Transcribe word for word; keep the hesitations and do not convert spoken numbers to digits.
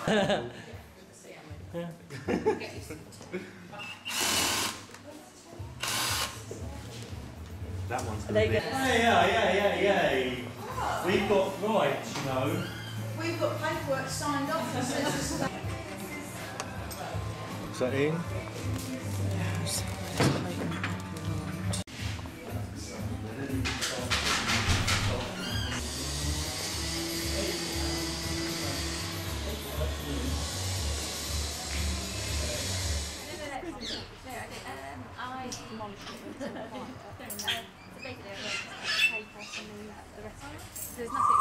Yeah. That one's There you go. Hey, yeah, yeah, yeah, yeah. Oh. We've got rights, you know. We've got paperwork signed off that says this. Is that in? I